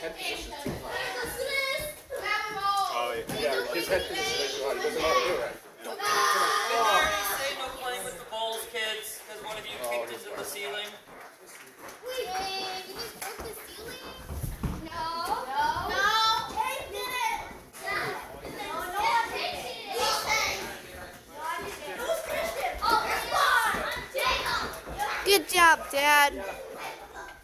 head position too high. Oh, yeah, his head position is too high. He doesn't know how to do it. Did you already say no playing with the balls, kids? Because one of you kicked into the ceiling? Wait, did you broke the ceiling? No. No. Jake did it. No, one did it. Who's Christian? Oh, come on. Jake. Good job, Dad.